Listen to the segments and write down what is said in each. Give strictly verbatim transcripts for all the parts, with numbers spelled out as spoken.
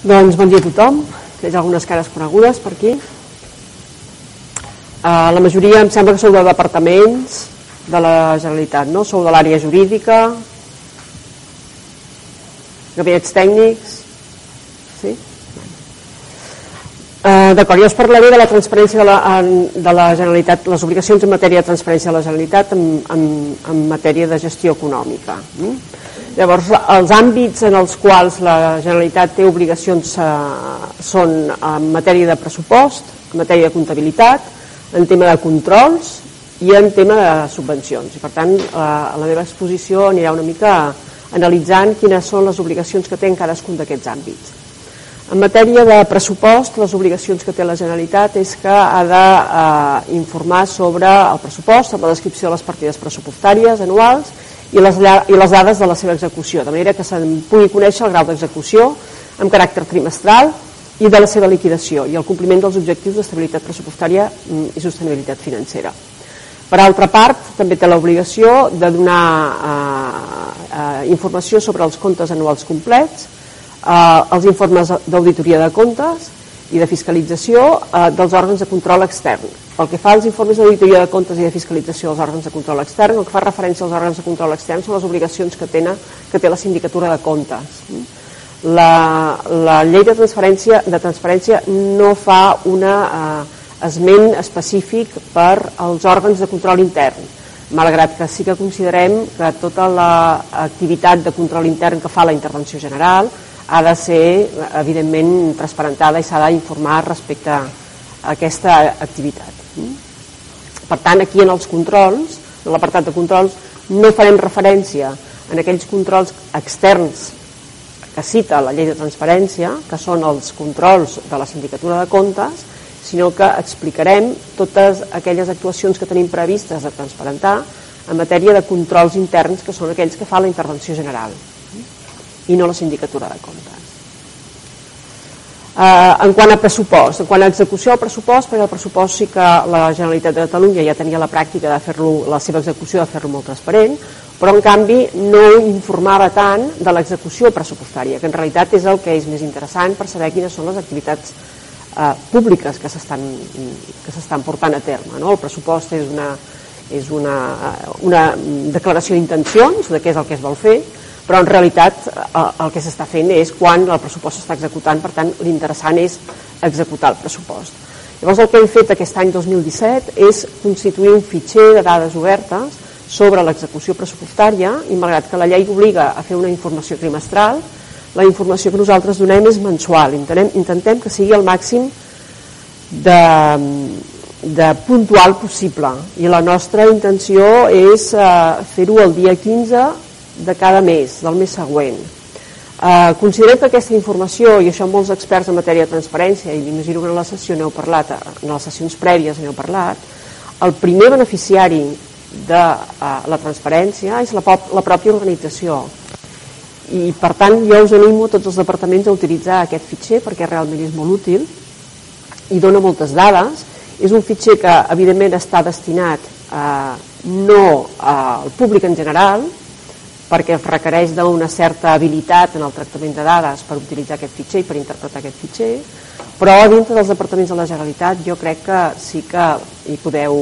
Doncs bon dia a tothom. Veig algunes cares conegudes per aquí. Uh, la majoria em sembla que sou de departaments de la Generalitat, no? Sou de l'àrea jurídica, gabinets tècnics, sí? Uh, D'acord, jo us parlaré de la transparència de la, de la Generalitat, les obligacions en matèria de transparència de la Generalitat en, en, en matèria de gestió econòmica. Mm? Llavors, els àmbits en els quals la Generalitat té obligacions eh, són en matèria de pressupost, en matèria de comptabilitat, en tema de controls i en tema de subvencions. I per tant, eh, la meva exposició anirà una mica analitzant quines són les obligacions que té en cadascun d'aquests àmbits. En matèria de pressupost, les obligacions que té la Generalitat és que ha d'informar eh, sobre el pressupost, amb la descripció de les partides pressupostàries anuals i les, i les dades de la seva execució, de manera que se'n pugui conèixer el grau d'execució amb caràcter trimestral i de la seva liquidació i el compliment dels objectius d'estabilitat pressupostària i sostenibilitat financera. Per altra part, també té l'obligació de donar eh, eh, informació sobre els comptes anuals complets, eh, els informes d'auditoria de comptes i de fiscalització eh, dels òrgans de control extern. Pel que fa als informes d'auditoria de comptes i de fiscalització dels òrgans de control extern, el que fa referència als òrgans de control extern són les obligacions que, tenen, que té la sindicatura de comptes. La, la llei de transparència, de transparència no fa un eh, esment específic per als òrgans de control intern, malgrat que sí que considerem que tota l'activitat de control intern que fa la intervenció general ha de ser, evidentment, transparentada i s'ha d'informar respecte a aquesta activitat. Per tant, aquí en els controls, en l'apartat de controls, no farem referència en aquells controls externs que cita la llei de transparència, que són els controls de la sindicatura de comptes, sinó que explicarem totes aquelles actuacions que tenim previstes de transparentar en matèria de controls interns, que són aquells que fa la intervenció general i no la sindicatura de comptes. Uh, en quant a pressupost, en quant a execució del pressupost, perquè el pressupost sí que la Generalitat de Catalunya ja tenia la pràctica de fer-lo, la seva execució de fer-lo molt transparent, però en canvi no informava tant de l'execució pressupostària, que en realitat és el que és més interessant per saber quines són les activitats uh, públiques que s'estan que s'estan portant a terme, no? El pressupost és una, és una, una declaració d'intencions de què és el que es vol fer, però en realitat el que s'està fent és quan el pressupost s'està executant, per tant l'interessant és executar el pressupost. Llavors el que hem fet aquest any dos mil disset és constituir un fitxer de dades obertes sobre l'execució pressupostària i malgrat que la llei obliga a fer una informació trimestral, la informació que nosaltres donem és mensual, intentem, intentem que sigui el màxim de, de puntual possible i la nostra intenció és uh, fer-ho el dia quinze de cada mes, del mes següent. Eh, considerem que aquesta informació, i això molts experts en matèria de transparència, i m'imagino que en la sessió n'heu parlat, en les sessions prèvies n'heu parlat, el primer beneficiari de eh, la transparència és la, pop, la pròpia organització. I per tant jo us animo a tots els departaments a utilitzar aquest fitxer perquè realment és molt útil i dona moltes dades. És un fitxer que evidentment està destinat eh, no al públic en general, perquè requereix d'una certa habilitat en el tractament de dades per utilitzar aquest fitxer i per interpretar aquest fitxer, però dintre dels departaments de la Generalitat jo crec que sí que hi podeu,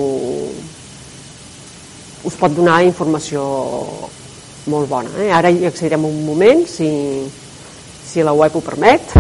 us pot donar informació molt bona. Eh? Ara hi accedirem un moment, si, si la web ho permet.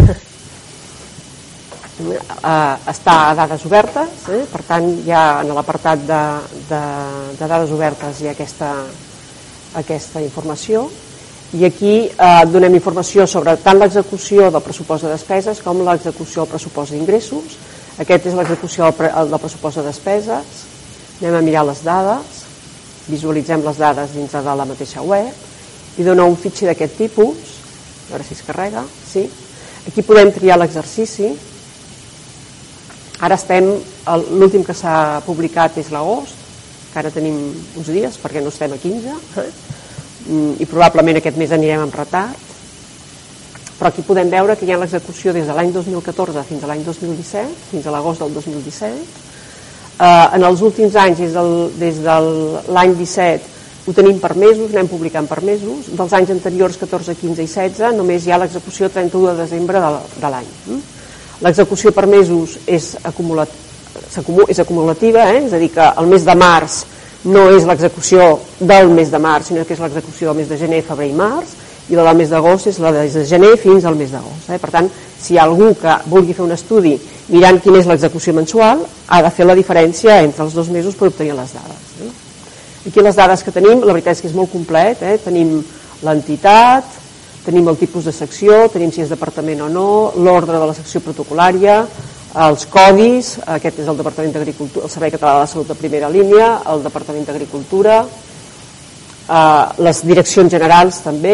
Uh, està a dades obertes, eh? Per tant ja en l'apartat de, de, de dades obertes hi ha aquesta aquesta informació i aquí eh, donem informació sobre tant l'execució del pressupost de despeses com l'execució del pressupost d'ingressos. Aquest és l'execució del pressupost de despeses. Anem a mirar les dades, visualitzem les dades dintre de la mateixa web i dona un fitxer d'aquest tipus, a veure si es carrega, sí. Aquí podem triar l'exercici. Ara estem, l'últim que s'ha publicat és l'agost, que ara tenim uns dies perquè no estem a quinze eh? i probablement aquest mes anirem amb retard, però aquí podem veure que hi ha l'execució des de l'any dos mil catorze fins a l'any dos mil disset, fins a l'agost del dos mil disset. Eh, en els últims anys, des, del, des de l'any disset, Ho tenim per mesos, anem publicant per mesos. Dels anys anteriors, catorze, quinze i setze, només hi ha l'execució trenta-u de desembre de l'any. L'execució per mesos és acumulativa, és a dir, que el mes de març no és l'execució del mes de març, sinó que és l'execució del mes de gener, febrer i març, i la del mes d'agost és la de gener fins al mes d'agost. Per tant, si hi ha algú que vulgui fer un estudi mirant quina és l'execució mensual, ha de fer la diferència entre els dos mesos per obtenir les dades. Aquí les dades que tenim, la veritat és que és molt complet, eh? Tenim l'entitat, tenim el tipus de secció, tenim si és departament o no, l'ordre de la secció protocolària, els codis, aquest és el Departament d'Agricultura, el Servei Català de la Salut de primera línia, el Departament d'Agricultura, eh, les direccions generals també.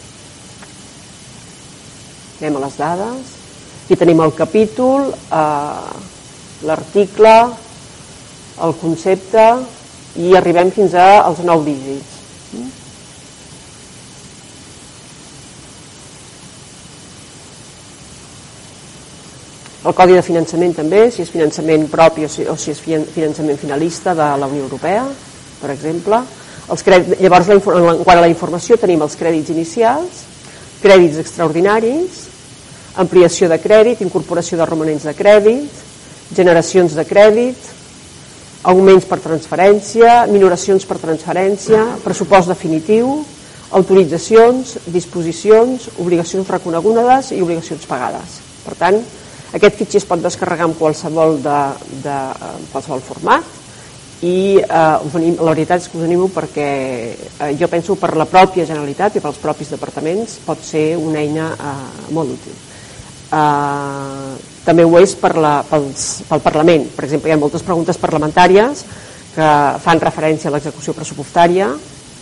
Anem a les dades. Aquí tenim el capítol, eh, l'article, el concepte, i arribem fins als nou dígits. El codi de finançament també, si és finançament propi o si, o si és finançament finalista de la Unió Europea, per exemple. Els crèdits, llavors, la, en quant a la informació, tenim els crèdits inicials, crèdits extraordinaris, ampliació de crèdit, incorporació de romanents de crèdit, generacions de crèdit, augments per transferència, minoracions per transferència, pressupost definitiu, autoritzacions, disposicions, obligacions reconegudes i obligacions pagades. Per tant, aquest fitxer es pot descarregar en qualsevol, de, de, en qualsevol format i eh, la veritat és que us animo perquè eh, jo penso per la pròpia Generalitat i pels propis departaments pot ser una eina eh, molt útil. Eh, també ho és per la, pels, pel Parlament. Per exemple, hi ha moltes preguntes parlamentàries que fan referència a l'execució pressupostària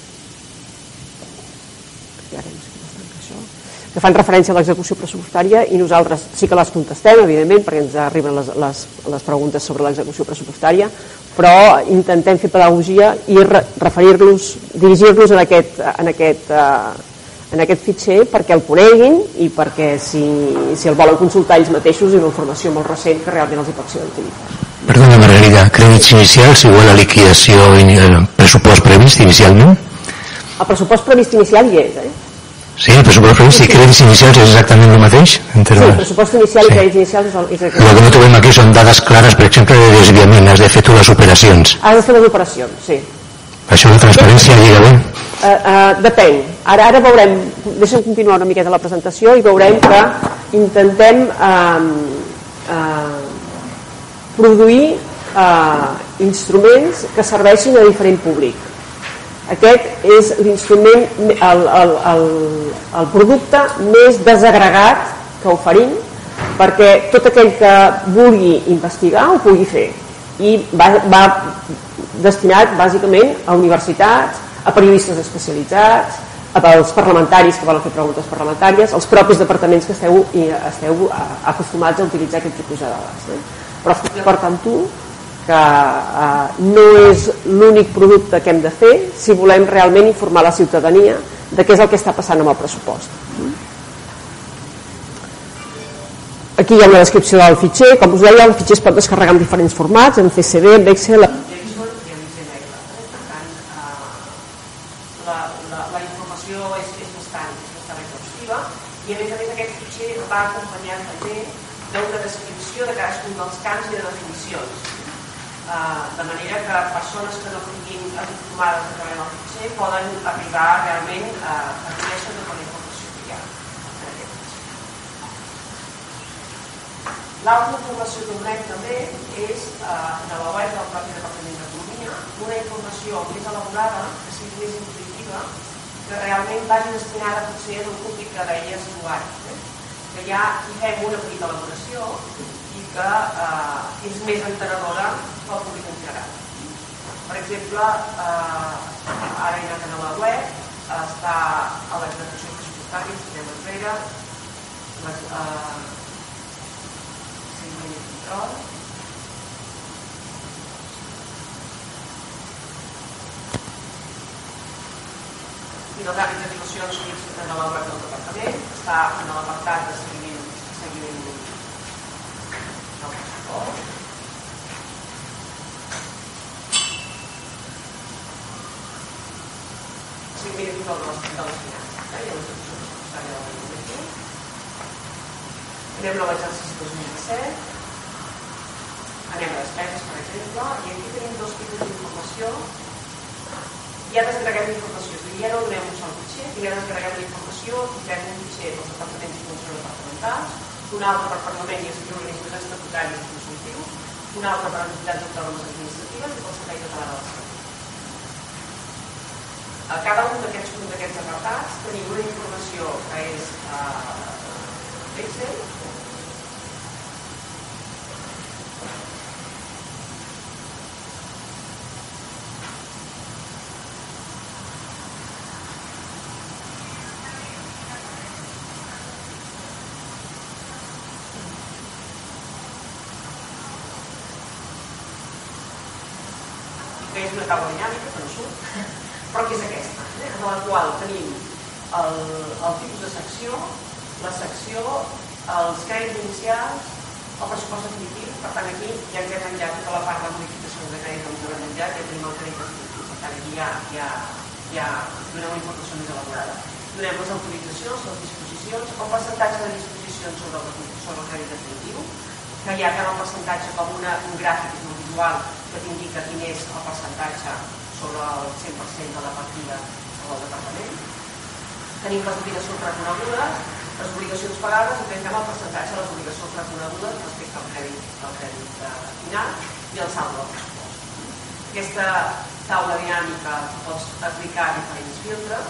que fan referència a l'execució pressupostària i nosaltres sí que les contestem, evidentment, perquè ens arriben les, les, les preguntes sobre l'execució pressupostària, però intentem fer pedagogia i re, referir-los, dirigir-los en aquest, en, aquest, uh, en aquest fitxer perquè el coneguin i perquè si, si el volen consultar ells mateixos és una informació molt recent que realment els hi pot ser d'utilitat. Perdona, Margarida, crèdits inicials igual a liquidació, el pressupost previst inicialment? El pressupost previst inicial hi és, eh? Sí, el pressupost previst i crèdits inicials és exactament el mateix? Sí, el pressupost inicial i crèdits inicials és exactament. El que no trobem aquí són dades clares, per exemple, de desviament, has de fer tu les operacions. Has de fer les operacions, sí. Això la transparència lliga bé? Uh, uh, depèn. Ara, ara veurem, deixa'm continuar una miqueta la presentació i veurem que intentem uh, uh, produir uh, instruments que serveixin a diferent públic. Aquest és l'instrument, el, el, el, el producte més desagregat que oferim perquè tot aquell que vulgui investigar ho pugui fer i va, va destinat bàsicament a universitats, a periodistes especialitzats, als parlamentaris que volen fer preguntes parlamentàries, als propis departaments que esteu, esteu acostumats a utilitzar aquest tipus de dades. Eh? Però estic d'acord amb tu que eh, no és l'únic producte que hem de fer si volem realment informar la ciutadania de què és el que està passant amb el pressupost. Aquí hi ha una descripció del fitxer. Com us deia, el fitxer es pot descarregar en diferents formats, en C S V, en Excel, en JSON i en G M L. Per tant, eh, la, la, la informació és, és, bastant, és bastant exhaustiva i a més a més aquest fitxer va acompanyat també d'una descripció de cadascun dels camps i de definicions. Uh, de manera que persones que no estiguin acostumades a treballar en el fitxer poden arribar realment a, a conèixer tota la informació que hi ha en aquest fitxer. L'altra informació que donem també és uh, de la web del propi Departament d'Economia una informació més elaborada, que sigui més intuïtiva, que realment vagi destinada potser a un públic que deies usuaris, eh? Que ja hi fem una petita elaboració i que eh, és més entenedora pel públic en general. Per exemple, eh, ara he anat a la web, està a l'execució pressupostària, si anem enrere, les, eh, seguiment i control. I els àmbits d'actuacions en la web del departament, està en l'apartat de seguiment, seguiment del pressupost. primer control de les finances, i l'execució pressupostària del any normatiu. Anem a l'exercici dos mil disset, anem a despeses, per exemple, i aquí tenim dos tipus d'informació. Ja desgreguem informació, ja no donem un sol fitxer, ja desgreguem la informació i fem un fitxer pels departaments i funcions departamentals, un altre per Parlament i organismes estatutaris i consultius, un altre per entitats autònomes administratives i pel Servei Català de la Salut. A cada un d'aquests apartats tenim una informació que és Excel, que és una taula dinàmica que no surt, però que és aquesta, eh? En la qual tenim el, el tipus de secció, la secció, els crèdits inicials, el pressupost definitiu. Per tant, aquí ja ens hem enviat tota la part de modificacions de crèdit, ens hem enviat, ja tenim el crèdit definitiu. Per tant, aquí ja, ja, ja donem una informació més elaborada. Donem les autoritzacions, les disposicions, el percentatge de disposicions sobre el, sobre el crèdit definitiu, que hi ha tant el percentatge com una, un gràfic visual que t'indica quin és el percentatge sobre el cent per cent de la partida del departament. Tenim les obligacions reconegudes, les obligacions pagades i tenim el percentatge de les obligacions reconegudes respecte al crèdit, al crèdit final i el saldo del pressupost. Aquesta taula dinàmica pots aplicar diferents filtres.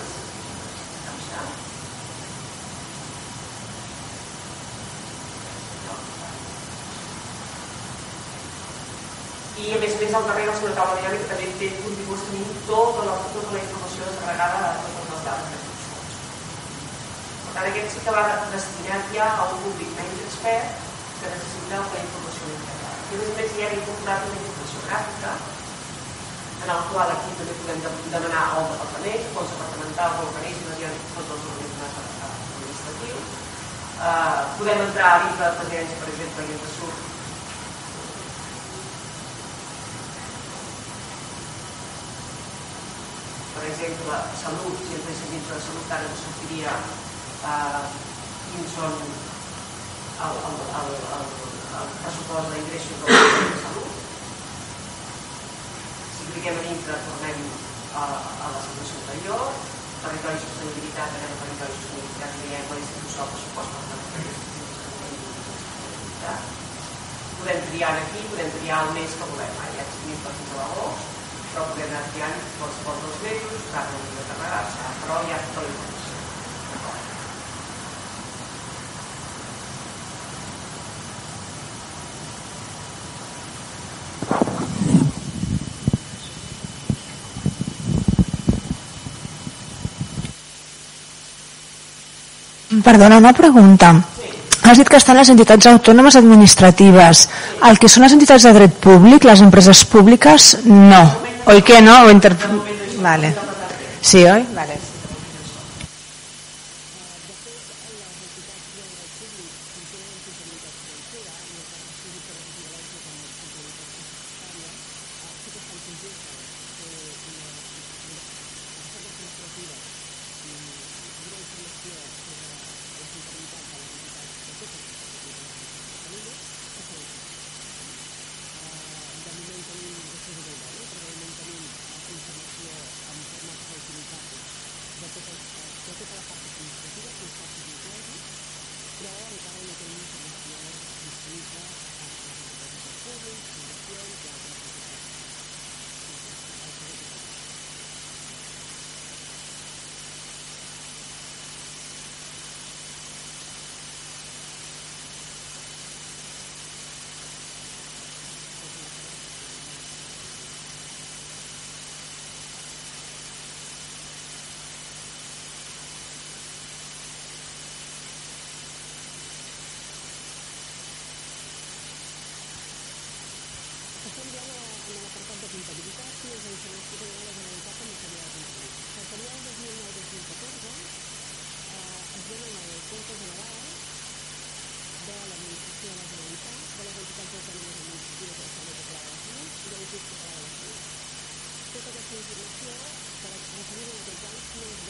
I a més a més al darrere la segona taula dinàmica també té continguts tenint tota la, tota la informació desagregada de totes les dades que tens. Per tant, aquest sí que va destinat ja a un públic menys expert que necessita la informació integrada. I a més a més hi ha incorporat una informació gràfica en el qual aquí també podem demanar el departament, fons departamentals, organismes i tots els organismes administratius. Uh, podem entrar a dins de la presidència, per exemple, i ens surt per exemple, salut, si entréssim dins de salut, ara ens sortiria eh, quins són el, el, el, el, el pressupost d'ingressos del Ministeri de Salut. Si cliquem a dintre, tornem a, a la situació anterior, territori i sostenibilitat, anem a territori i sostenibilitat, i veiem la distribució del pressupost per territori i sostenibilitat. Podem triar aquí, podem triar el mes que volem, ja hem escrit per fins a l'agost, però podem anar triant qualsevol dels mesos, s'ha de carregar-se, però hi ha tota la informació. Perdona, una pregunta. Sí. Has dit que estan les entitats autònomes administratives. El que són les entitats de dret públic, les empreses públiques, no. Oi que no? O inter... Vale. Sí, oi? Vale. Tota aquesta informació, per referir-ho a aquests anys, no és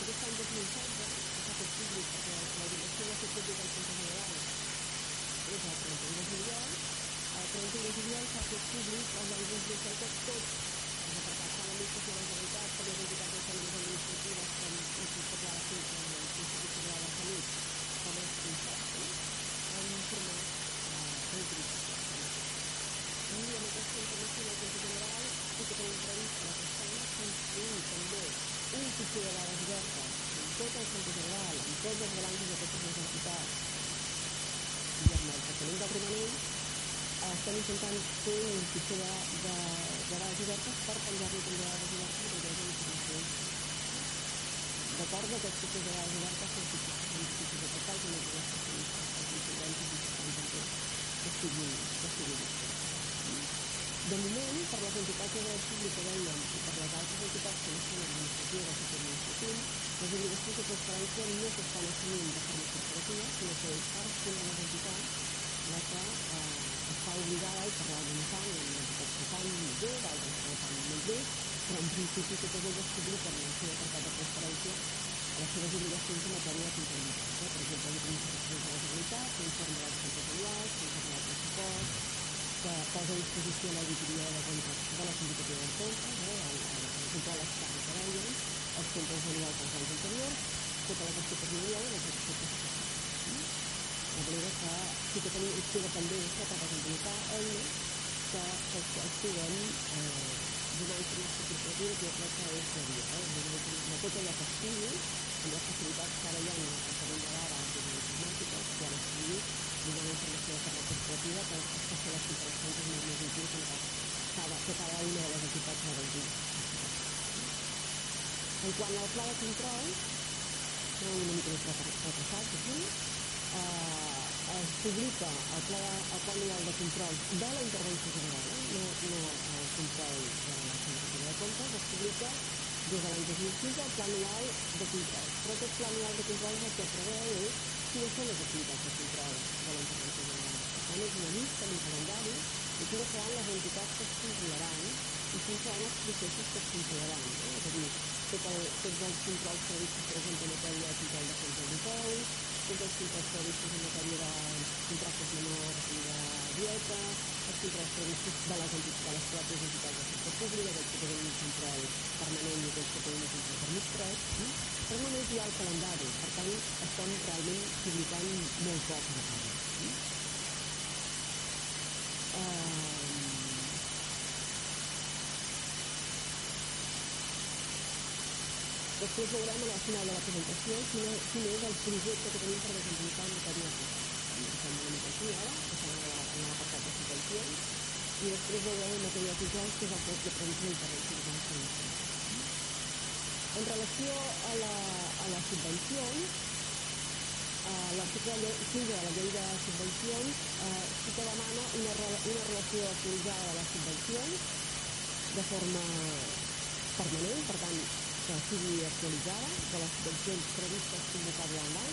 aquest any dos mil setze s'ha fet públic perquè l'obligació de fer públic al Compte General és el trenta-u de juliol. El trenta-u de juliol s'ha fet públic els anys dos mil setze tots els apartats de l'administració de la Generalitat, per les entitats autònomes administratives com l'Institut Català de Salut, l'Institut Català de Salut, com els consorcis, han informat reutilització. I amb aquesta informació del Compte General sí que tenim previst per aquest any construir també un fitxer de dades obertes amb tot el Compte General, amb tots els balanços de totes les entitats i amb el tractament del romanent. Estem intentant fer un fitxer de, de, de dades obertes per penjar-li també dades obertes a través d'informació. D'acord, aquest fitxer de dades obertes són fitxers de portals i no de les especialistes, els incidents i importants també que siguin vistos. De moment, per les entitats de dret públic que dèiem i per les altres entitats que no són administratives i administratius, les obligacions de transparència no s'estan assumint de forma corporativa, sinó que és cadascuna de les entitats la que eh, està obligada, i parlant de tant, amb entitats que fan més bé, d'altres que fan més bé, però en principi totes elles publiquen en el seu apartat de transparència les seves obligacions en matèria de comptabilitat. Eh? Per exemple, l'administració de la Generalitat, l'informe dels comptes anuals, l'informe del pressupost, que posa a disposició l'auditoria de comptes de la Sindicatura de Comptes, eh? el, el, el control extern que dèiem, els comptes anuals dels anys anteriors, tota la gestió patrimonial i l'execució pressupostària. De manera que sí que tenim, ens queda pendent això per desenvolupar eines que, que, que ens puguem eh, donar informació corporativa, que jo crec que és de dia, eh? donar informació tot allò que estigui, amb les facilitats que ara hi ha en el tractament de dades i de informàtica, que ara estigui donar informació de forma corporativa, que es pot fer les comparacions és molt més útil que cada, que cada una de les entitats ha d'audir. En quant al pla de control, no una mica més retrasat aquí, eh, es publica el pla, el pla anual de control de la intervenció general, eh? no, no el control de la Sindicatura de Comptes, es publica des de l'any dos mil quinze el pla anual de control. Però aquest pla anual de control el que preveu és quines són les activitats de control de la intervenció general. Per tant, és una llista, un calendari, i quines seran les entitats que es controlaran i quins seran els processos que es controlaran. Eh? És a dir, tot el, tots els controls previstos, per exemple, en matèria de control de fons europeus, tots els controls previstos en matèria de contractes menors i de dieta, els controls previstos de les, entitats, de les pròpies entitats del sector públic, aquells que tenen un control permanent i aquells que tenen un control per mig pres, eh? Però només hi ha el calendari, per tant, estem realment publicant molt poc de cada. Eh? Uh... Després veurem al final de la presentació quin és, quin és el projecte que tenim per desenvolupar en matèria de control. Estem una mica aquí ara, estem en l'apartat de subvencions, i després veurem en matèria de control què és el que de previsió d'intervenció de subvencions. En relació a, la, a les subvencions, eh, l'article quinze de la llei de subvencions eh, sí que demana una, una relació actualitzada de les subvencions de forma permanent, per tant, que sigui actualitzada de les subvencions previstes convocar durant l'any.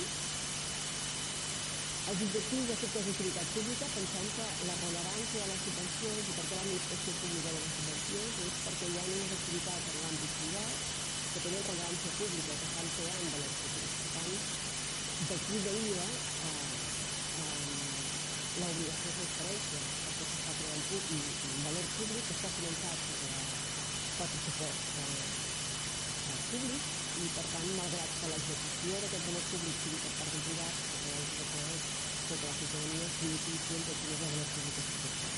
Els objectius d'efectes d'utilitat pública, pensem que la rellevància de les subvencions i per què l'administració pública de les subvencions és perquè hi ha unes activitats en l'àmbit privat que tenen rellevància pública, que estan creant valor públic. Per tant, d'aquí deriva eh, eh, l'obligació de transparència, perquè s'està creant públic, un valor públic que està finançat per, per pressupost eh, públic i, per tant, malgrat que l'execució d'aquest valor públic sigui per part d'un privat, que és que tota la ciutadania sigui conscient de quin és el valor públic que s'ha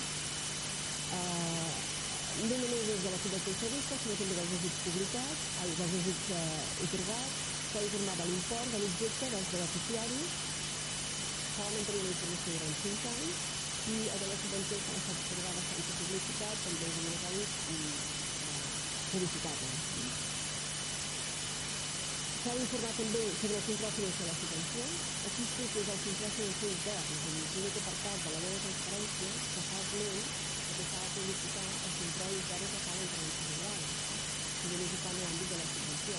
uh, no només des de la subvenció prevista, sinó també dels ajuts publicats, dels ajuts uh, otorgats, s'ha d'informar de l'import, de l'objecte, dels beneficiaris, s'ha de mantenir la informació durant cinc anys i aquelles subvencions que han estat otorgades sense publicitat també és obligatori uh, publicitar-les. S'ha d'informar també sobre el control financer de la subvenció. Aquí sí que és el control financer intern, és a dir, l'únic apartat de la llei de transparència que fa esment que s'ha de publicitar el control intern que fa l'intervenció general, que només ho fa en l'àmbit de la subvenció.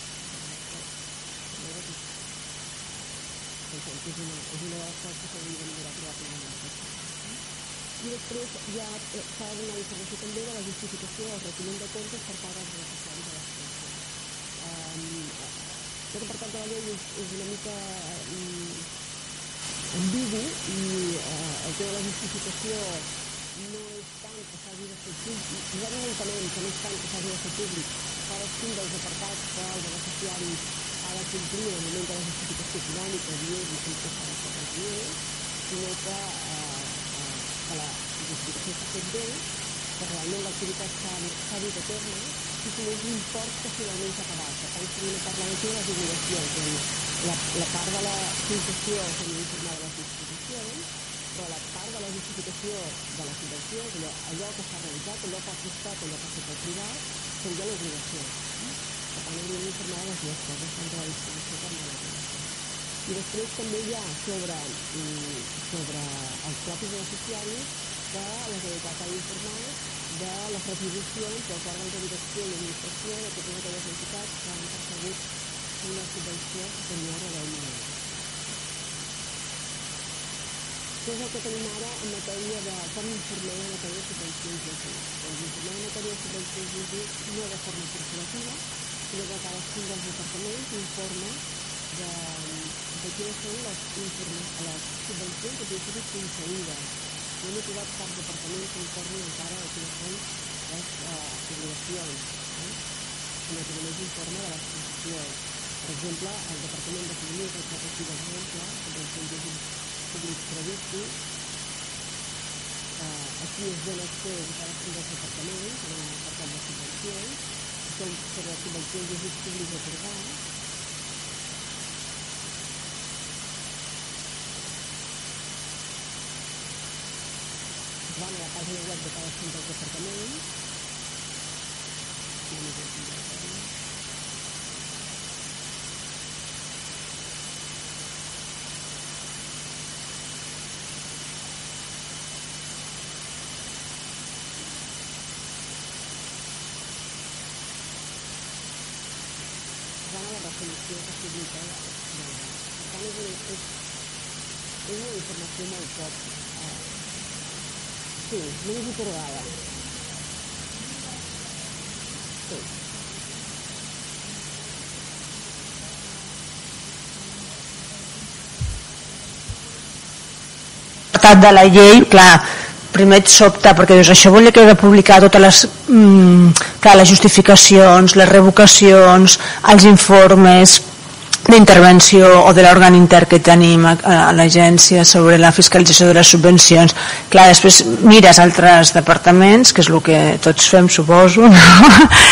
Pensem que és una, és una de les coses que s'hauria de millorar probablement. I després ja s'ha de donar informació també de la justificació del retiment de comptes per part dels beneficiaris de la subvenció. Um, Aquest apartat de la llei és, és una mica mm, ambigu i eh, el tema de la justificació no és tant que s'hagi de fer públic, nosaltres no entenem que no és tant que s'hagi de fer públic cadascun dels apartats que el beneficiari ha de complir en el moment de la justificació econòmica, dient i com que s'ha de fer els diners, sinó que, eh, eh, que la justificació s'ha fet bé, que realment l'activitat s'ha dut a terme i coneix l'import que finalment s'ha pagat. Per tant, s'hauria de parlar aquí de les obligacions. La, la part de la concessió s'hauria d'informar de les disposicions, però la part de la justificació de la subvenció, allò, allò que s'ha realitzat, allò que ha costat, allò que s'ha fet privat, seria l'obligació. Per tant, hauríem d'informar de les dues coses, tant de la disposició com de l'obligació. I després també hi ha sobre, sobre els propis beneficiaris que la Generalitat ha d'informar de les retribucions dels òrgans de direcció i administració de totes aquelles entitats que han percebut una subvenció superior a deu mil euros. Què és el que tenim ara en matèria de com informem en matèria de subvencions d'ajuts? Doncs informem en matèria de subvencions d'ajuts no de forma corporativa, sinó que cadascun dels departaments informa de, de quines són les, les subvencions que han sigut concedides. No hem trobat cap departament que informi encara de quines són les uh, obligacions, eh? sinó que només informa de les concessions. Per exemple, el Departament d'Economia, que és aquí d'exemple, subvencions d'ajuts públics previstos, uh, aquí es dona accés a cadascun dels departaments en l'apartat de subvencions, que són sobre les subvencions d'ajuts públics atorgats. Van a la pàgina web de cadascun dels departaments. Van a la resolució que publica. Per tant, és una, és, és una informació molt poc. Eh, Sí, només atorgada. Sí. De la llei, clar, primer et sobta perquè dius, això volia que he de publicar totes les, mm, clar, les justificacions, les revocacions, els informes d'intervenció o de l'òrgan intern que tenim a, a l'agència sobre la fiscalització de les subvencions. Clar, després mires altres departaments, que és el que tots fem, suposo, no?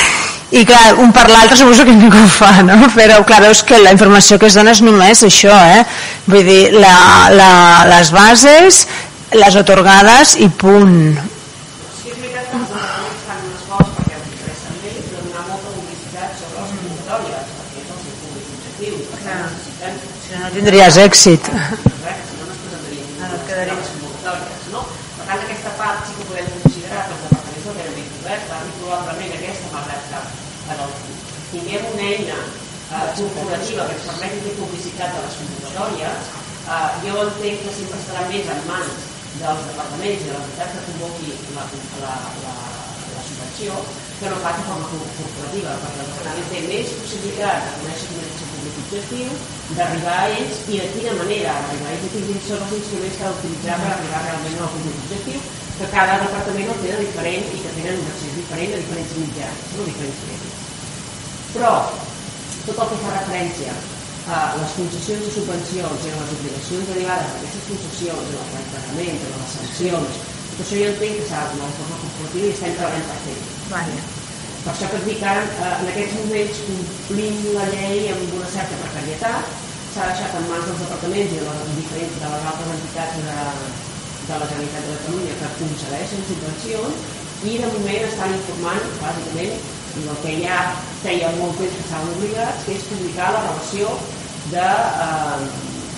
I clar, un per l'altre suposo que ningú ho fa, no? Però clar, veus que la informació que es dona és només això, eh? Vull dir, la, la, les bases, les atorgades i punt. Sí, és veritat que els departaments fan un esforç perquè els interessen bé, però donar molta publicitat sobre les convocatòries, perquè és el seu públic objectiu. Per tant, necessitem... Si no tindries èxit. Correcte, si no, no es presentarien no, les convocatòries, no? Per tant, aquesta part sí que podem considerar que els departaments no tenen ben coberta i probablement aquesta, malgrat que tinguem una eina eh, corporativa que ens permeti fer publicitat de les convocatòries, eh, jo entenc que sempre estarà més en mans dels departaments i de l'entitat que convoqui la, la, la, la subvenció que no pas de forma corporativa, perquè el departament té més possibilitat de conèixer quin és el seu públic objectiu, d'arribar a ells i de quina manera arribar a ells i quins són els instruments que ha d'utilitzar per arribar realment al públic objectiu, que cada departament el té de diferent i que tenen un accés diferent a diferents mitjans, no diferents mesos. Però tot el que fa referència a les concessions de subvencions i a les obligacions derivades d'aquestes concessions, en els pagaments, en les sancions, tot això jo entenc que s'ha de donar de forma corporativa i estem treballant per fer-ho. Vale. Per això que et dic que ara, en aquests moments, complint la llei amb una certa precarietat, s'ha deixat en mans dels departaments i de les diferents de les altres entitats de, de la Generalitat de Catalunya que concedeixen subvencions i de moment estan informant, bàsicament, el que ja feia molt temps que estaven obligats, que és publicar la relació de eh,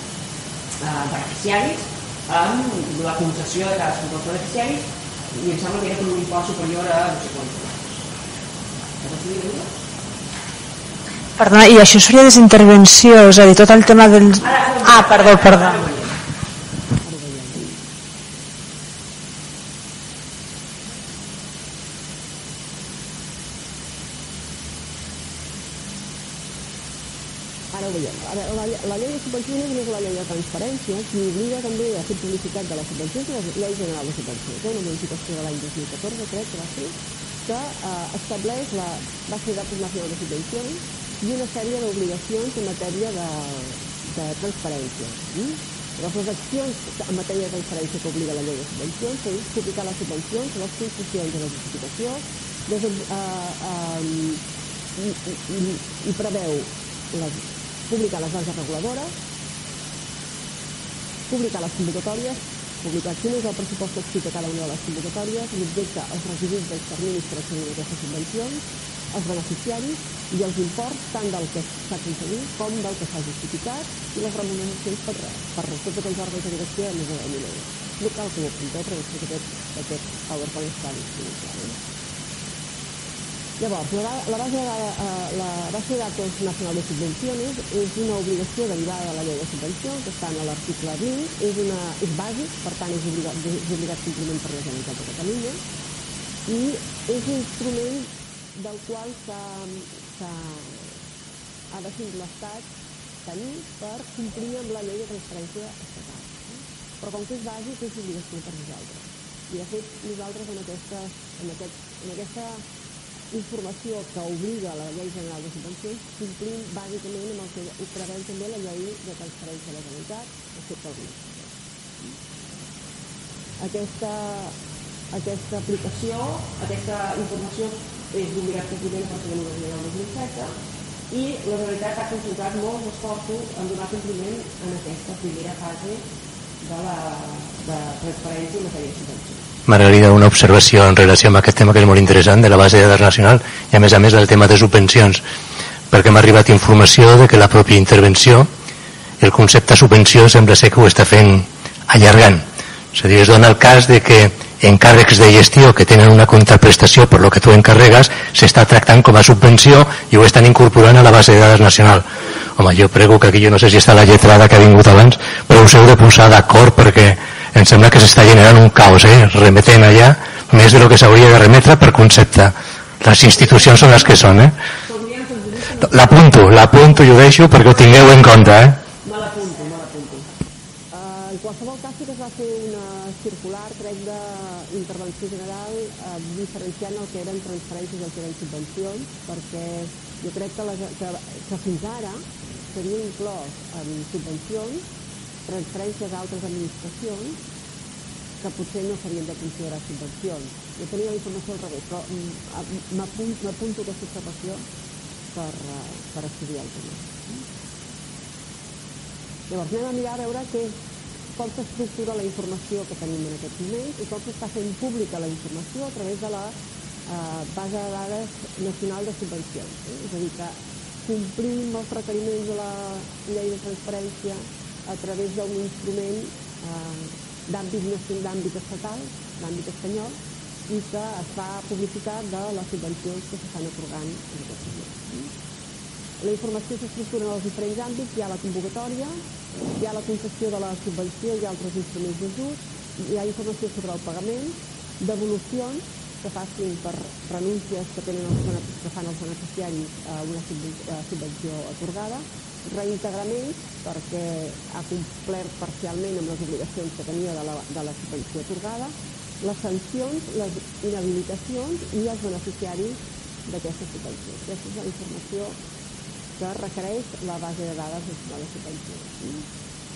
eh, beneficiaris amb la concessió de cadascun dels beneficiaris i em sembla que era per un import superior a no sé quants euros. Perdona, i això seria desintervenció, és a dir, tot el tema del... Ah, perdó, perdó. ara ho veiem. Ara, la, la llei de subvencions no és la llei de transparència, qui obliga també a fer publicitat de les subvencions és la llei general de subvencions, eh? Una modificació de l'any dos mil catorze, crec que va ser, que eh, estableix la base de datos nacional de subvencions i una sèrie d'obligacions en matèria de, de transparència. Mm? Les accions en matèria de transparència que obliga la llei de subvencions és publicar les subvencions, les concessions i la justificació, des de, eh, eh, i, i, i preveu les, publicar les bases reguladores, publicar les convocatòries, publicar quin és el pressupost explícit de cada una de les convocatòries, l'objecte, els requisits dels terminis per accedir a aquestes subvencions, els beneficiaris i els imports tant del que s'ha aconseguit com del que s'ha justificat i les remuneracions per, per tots aquells òrgans de direcció de més de deu mil euros. No cal que ho apunteu, però després aquest, aquest PowerPoint està disponible. Llavors, la, la, base de, la base de datos nacional de subvencions és una obligació derivada de la llei de subvencions, que està a l'article vint, és, una, és bàsic, per tant és obligat, és obligat compliment per la Generalitat de Catalunya, i és un instrument del qual ha decidit l'Estat tenir per complir amb la llei de transparència estatal. Però com que és bàsic, és obligació per nosaltres. I de fet, nosaltres en aquesta, en aquest, en aquesta informació que obliga la llei general de subvencions complim bàsicament amb el que ho preveu també la llei de transparència de la Generalitat, excepte algunes coses. Aquesta, aquesta aplicació, aquesta informació és d'obligat compliment per la llei del dos mil setze i la Generalitat ha concentrat molts esforços en donar compliment en aquesta primera fase de la de transparència en matèria de subvencions. M'agradaria una observació en relació amb aquest tema que és molt interessant de la base de dades nacional i a més a més del tema de subvencions, perquè m'ha arribat informació de que la pròpia intervenció, el concepte subvenció sembla ser que ho està fent allargant. És a dir, es dona el cas de que encàrrecs de gestió que tenen una contraprestació per lo que tu encarregues s'està tractant com a subvenció i ho estan incorporant a la base de dades nacional. Home, jo prego que aquí, jo no sé si està la lletrada que ha vingut abans, però us heu de posar d'acord perquè em sembla que s'està generant un caos, eh? Remetent allà més de lo que s'hauria de remetre per concepte. Les institucions són les que són, eh? L'apunto, l'apunto i ho deixo perquè ho tingueu en compte, eh? Me l'apunto, me l'apunto. Uh, en qualsevol cas sí que es va fer una circular, crec, d'intervenció general uh, diferenciant el que eren transferències i el que eren subvencions, perquè jo crec que, les, que, que fins ara s'havia inclòs en subvencions transferències a altres administracions que potser no s'havien de considerar subvencions. Jo tenia la informació al revés, però m'apunto aquesta observació per, per estudiar el tema. Llavors anem a mirar a veure que, com s'estructura la informació que tenim en aquest moment i com s'està fent pública la informació a través de la eh, base de dades nacional de subvencions. Eh? És a dir, que complim els requeriments de la llei de transparència a través d'un instrument eh, d'àmbit estatal, d'àmbit espanyol, i que es fa publicitat de les subvencions que s'estan atorgant en aquest moment. La informació s'estructura en els diferents àmbits, hi ha la convocatòria, hi ha la concessió de la subvenció i altres instruments d'ajut, hi ha informació sobre el pagament, devolucions que facin per renúncies que, tenen els, que fan els beneficiaris a una subvenció atorgada, reintegraments perquè ha complert parcialment amb les obligacions que tenia de la, de la subvenció atorgada, les sancions, les inhabilitacions i els beneficiaris d'aquestes subvencions. Aquesta és la informació que requereix la base de dades nacional de subvencions.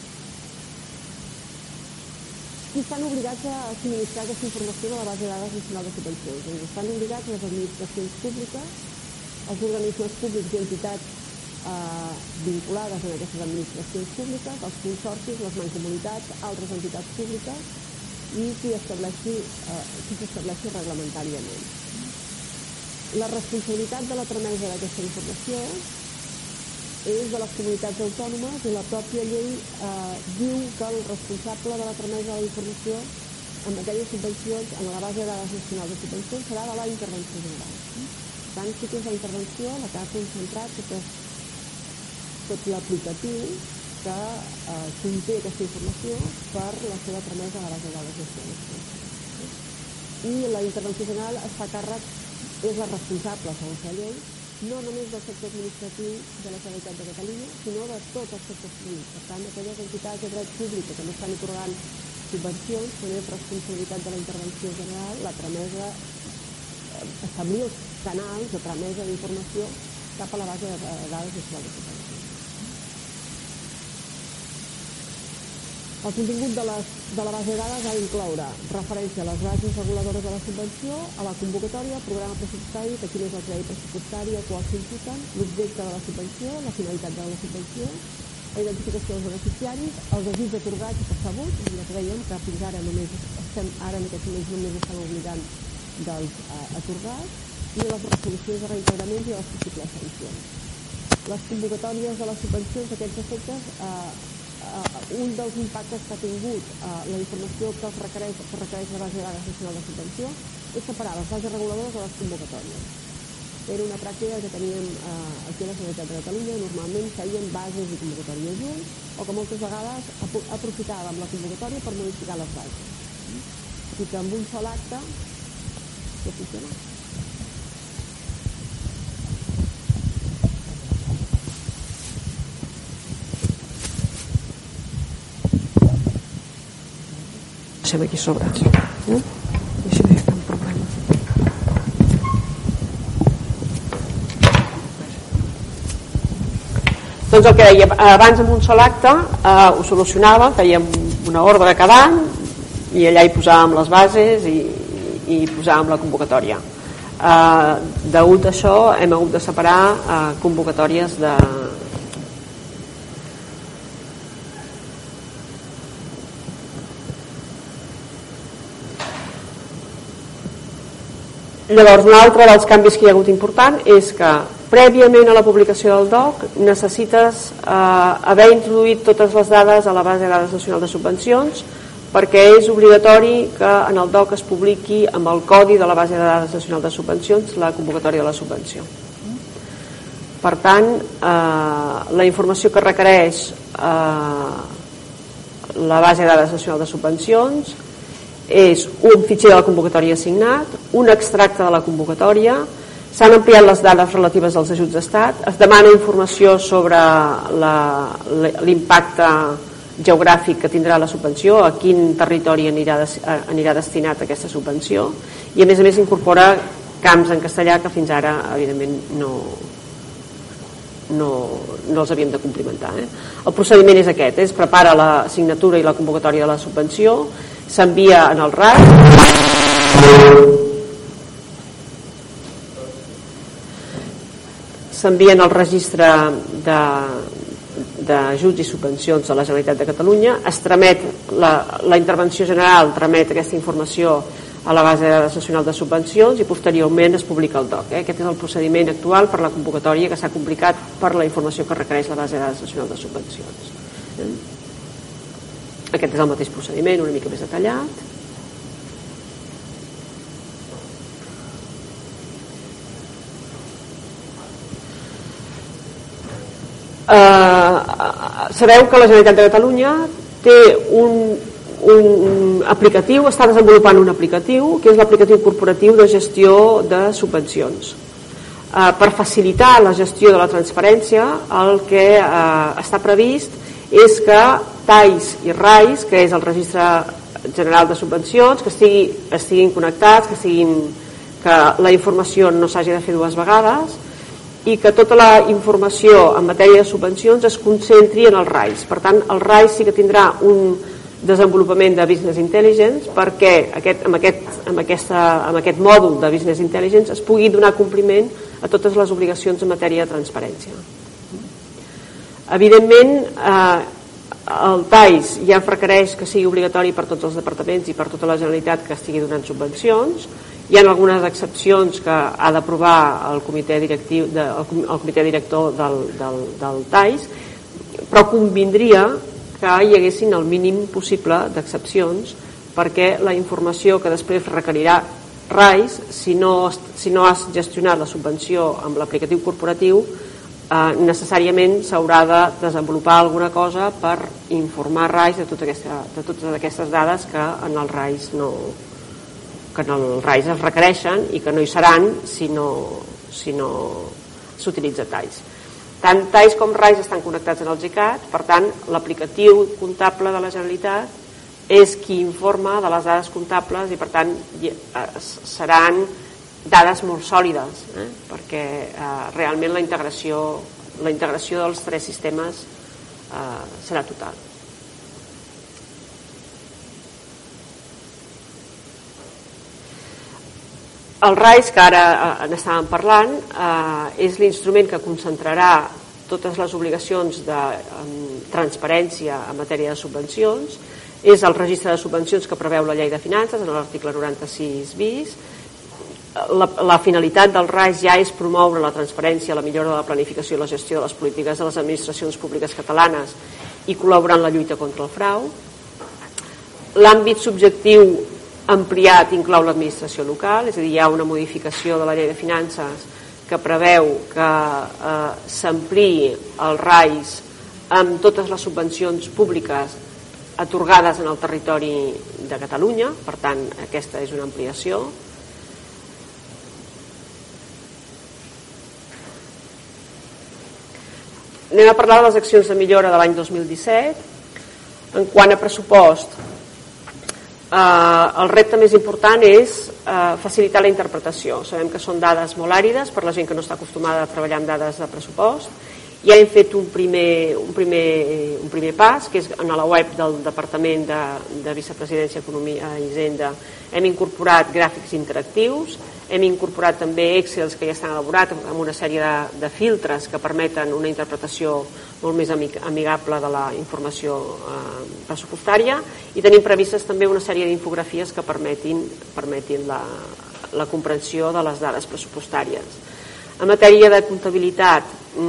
Qui estan obligats a subministrar aquesta informació de la base de dades nacional de subvencions? Doncs estan obligats les administracions públiques, els organismes públics i entitats eh, vinculades en aquestes administracions públiques, els consorcis, les mancomunitats, altres entitats públiques i qui estableixi, eh, qui s'estableixi reglamentàriament. La responsabilitat de la tramesa d'aquesta informació és de les comunitats autònomes i la pròpia llei eh, diu que el responsable de la tramesa de la informació en matèria de subvencions en la base de dades nacional de subvencions serà de la intervenció general. Per tant, sí que és la intervenció la que ha concentrat tot, tot l'aplicatiu que eh, conté aquesta informació per la seva tramesa a la base de dades nacional de subvencions. I la intervenció general es fa càrrec, és la responsable, segons la llei, no només del sector administratiu de la Generalitat de Catalunya, sinó de tots els sectors públics. Per tant, aquelles entitats de dret públic que també estan atorgant subvencions, també és responsabilitat de la intervenció general la tramesa, establir els canals de tramesa d'informació cap a la base de dades nacional de subvencions. El contingut de, les, de la base de dades ha d'incloure referència a les bases reguladores de la subvenció, a la convocatòria, al programa pressupostari, que quin és el crèdit pressupostari al qual s'imputa, l'objecte de la subvenció, la finalitat de la subvenció, la identificació dels beneficiaris, els ajuts atorgats i percebuts, ja que dèiem que fins ara només estem, ara en aquests moments només estan oblidant dels eh, atorgats, i les resolucions de reintegraments i les possibles sancions. Les convocatòries de les subvencions, aquests efectes, eh, Uh, un dels impactes que ha tingut uh, la informació que es requereix, que requereix la base de dades nacional de subvenció és separar les bases reguladores de les convocatòries. Era una pràctica que teníem uh, aquí a la Generalitat de Catalunya. Normalment feien bases i convocatòries junts, o que moltes vegades ap aprofitàvem la convocatòria per modificar les bases. I que amb un sol acte ja funciona. Aquí sobre. Sí. Eh? Així no hi ha cap problema. Doncs el que dèiem, abans amb un sol acte eh, ho solucionàvem, fèiem una ordre cada any i allà hi posàvem les bases i, i posàvem la convocatòria. Eh, degut a això hem hagut de separar eh, convocatòries de Llavors, un altre dels canvis que hi ha hagut important és que prèviament a la publicació del D O C necessites eh, haver introduït totes les dades a la base de dades nacional de subvencions, perquè és obligatori que en el D O C es publiqui amb el codi de la base de dades nacional de subvencions la convocatòria de la subvenció. Per tant, eh, la informació que requereix eh, la base de dades nacional de subvencions és un fitxer de la convocatòria assignat, un extracte de la convocatòria, s'han ampliat les dades relatives als ajuts d'estat, es demana informació sobre l'impacte geogràfic que tindrà la subvenció, a quin territori anirà, anirà destinat aquesta subvenció, i a més a més incorpora camps en castellà que fins ara evidentment no, no, no els havíem de complimentar. Eh? El procediment és aquest, es prepara la signatura i la convocatòria de la subvenció, s'envia en el R A S, s'envia en el registre d'ajuts i subvencions de la Generalitat de Catalunya, es tramet la, la intervenció general tramet aquesta informació a la base de dades nacional de subvencions i posteriorment es publica el D O C. Eh? Aquest és el procediment actual per la convocatòria que s'ha complicat per la informació que requereix la base de dades nacional de subvencions. Eh? Aquest és el mateix procediment, una mica més detallat. Uh, sabeu que la Generalitat de Catalunya té un, un aplicatiu, està desenvolupant un aplicatiu, que és l'aplicatiu corporatiu de gestió de subvencions. Uh, per facilitar la gestió de la transparència, el que uh, està previst és que T A I S i R A I S, que és el Registre General de Subvencions, que estigui, estiguin connectats, que, estiguin, que la informació no s'hagi de fer dues vegades i que tota la informació en matèria de subvencions es concentri en el R A I S. Per tant, el R A I S sí que tindrà un desenvolupament de Business Intelligence perquè aquest, amb, aquest, amb, aquesta, amb aquest mòdul de Business Intelligence es pugui donar compliment a totes les obligacions en matèria de transparència. Evidentment, eh, el T A I S ja requereix que sigui obligatori per tots els departaments i per tota la Generalitat que estigui donant subvencions. Hi ha algunes excepcions que ha d'aprovar el comitè directiu de, el comitè director del, del, del T A I S, però convindria que hi haguessin el mínim possible d'excepcions perquè la informació que després requerirà R A I S, si no, si no has gestionat la subvenció amb l'aplicatiu corporatiu, eh, necessàriament s'haurà de desenvolupar alguna cosa per informar R A I S de, tota aquesta, de totes aquestes dades que en el R A I S no, que en el R A I S es requereixen i que no hi seran si no, si no s'utilitza Tais. Tant Tais com Rais estan connectats en el GECAT, per tant, l'aplicatiu comptable de la Generalitat és qui informa de les dades comptables i, per tant, seran dades molt sòlides, eh? perquè eh, realment la integració, la integració dels tres sistemes eh, serà total. El RAIS, que ara eh, n'estàvem parlant, eh, és l'instrument que concentrarà totes les obligacions de eh, transparència en matèria de subvencions. És el registre de subvencions que preveu la llei de finances en l'article noranta-sis bis. La, la finalitat del RAIS ja és promoure la transparència, la millora de la planificació i la gestió de les polítiques de les administracions públiques catalanes i col·laborar en la lluita contra el frau. L'àmbit subjectiu ampliat inclou l'administració local, és a dir, hi ha una modificació de la llei de finances que preveu que eh, s'ampliï el RAIS amb totes les subvencions públiques atorgades en el territori de Catalunya, per tant, aquesta és una ampliació. Anem a parlar de les accions de millora de l'any dos mil disset. En quant a pressupost, eh, el repte més important és eh, facilitar la interpretació. Sabem que són dades molt àrides per la gent que no està acostumada a treballar amb dades de pressupost. Ja hem fet un primer, un primer, un primer pas, que és en la web del Departament de, de Vicepresidència, Economia i Hisenda. Hem incorporat gràfics interactius, hem incorporat també Excels que ja estan elaborats amb una sèrie de, de filtres que permeten una interpretació molt més amigable de la informació eh, pressupostària, i tenim previstes també una sèrie d'infografies que permetin, permetin la, la comprensió de les dades pressupostàries. En matèria de comptabilitat,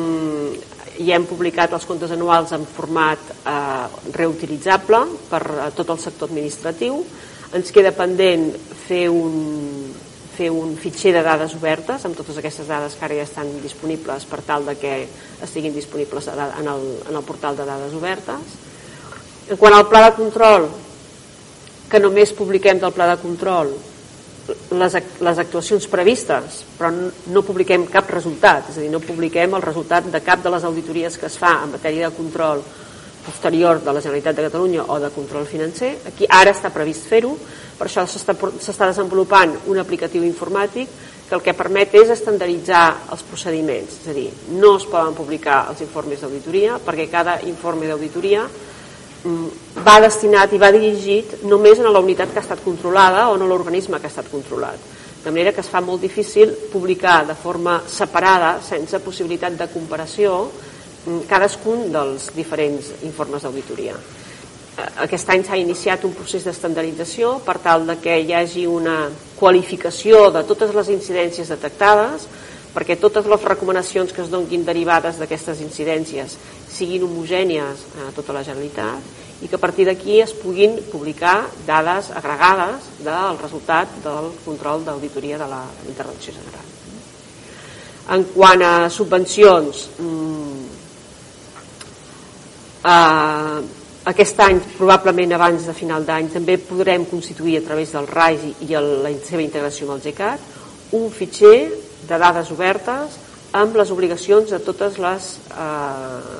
ja hem publicat els comptes anuals en format eh, reutilitzable per a tot el sector administratiu. Ens queda pendent fer un, fer un fitxer de dades obertes amb totes aquestes dades que ara ja estan disponibles per tal de que estiguin disponibles en el, en el portal de dades obertes. En quant al pla de control, que només publiquem del pla de control Les, les actuacions previstes, però no publiquem cap resultat, és a dir, no publiquem el resultat de cap de les auditories que es fa en matèria de control posterior de la Generalitat de Catalunya o de control financer. Aquí ara està previst fer-ho, per això s'està desenvolupant un aplicatiu informàtic que el que permet és estandarditzar els procediments, és a dir, no es poden publicar els informes d'auditoria perquè cada informe d'auditoria va destinat i va dirigit només a la unitat que ha estat controlada o no a l'organisme que ha estat controlat. De manera que es fa molt difícil publicar de forma separada, sense possibilitat de comparació, cadascun dels diferents informes d'auditoria. Aquest any s'ha iniciat un procés d'estandardització per tal de que hi hagi una qualificació de totes les incidències detectades, perquè totes les recomanacions que es donin derivades d'aquestes incidències siguin homogènies a tota la Generalitat i que a partir d'aquí es puguin publicar dades agregades del resultat del control d'auditoria de la intervenció general. En quant a subvencions, eh, aquest any, probablement abans de final d'any, també podrem constituir a través del RAIS i la seva integració amb el GECAT un fitxer de dades obertes amb les obligacions de totes les eh,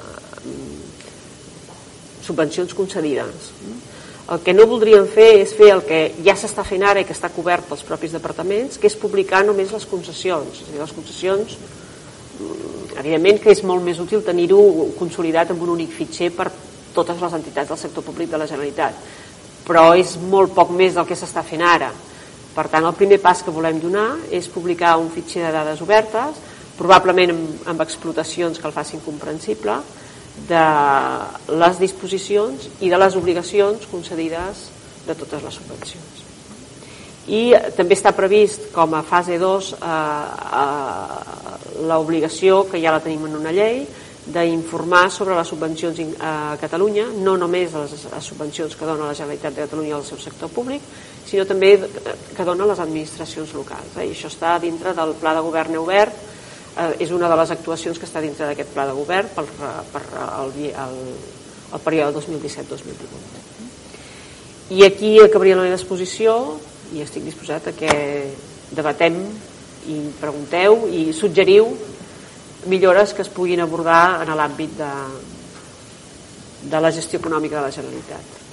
subvencions concedides. El que no voldríem fer és fer el que ja s'està fent ara i que està cobert pels propis departaments, que és publicar només les concessions. És a dir, les concessions, evidentment que és molt més útil tenir-ho consolidat en un únic fitxer per totes les entitats del sector públic de la Generalitat, però és molt poc més del que s'està fent ara. Per tant, el primer pas que volem donar és publicar un fitxer de dades obertes, probablement amb, amb explotacions que el facin comprensible, de les disposicions i de les obligacions concedides de totes les subvencions. I també està previst com a fase dos eh, eh, l'obligació, que ja la tenim en una llei, d'informar sobre les subvencions a Catalunya, no només les subvencions que dona la Generalitat de Catalunya al seu sector públic, sinó també que dona les administracions locals. I això està dintre del Pla de Govern Obert, és una de les actuacions que està dintre d'aquest Pla de Govern per, per el, el, el període dos mil disset dos mil divuit. I aquí acabaria la meva exposició i estic disposat a que debatem i pregunteu i suggeriu millores que es puguin abordar en l'àmbit de, de la gestió econòmica de la Generalitat.